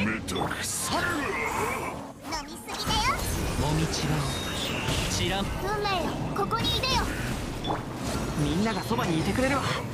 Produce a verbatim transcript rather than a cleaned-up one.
めたくさる飲みすぎだよ。 もみ違う知らん。 運命よ、ここにいでよ。 みんながそばにいてくれるわ。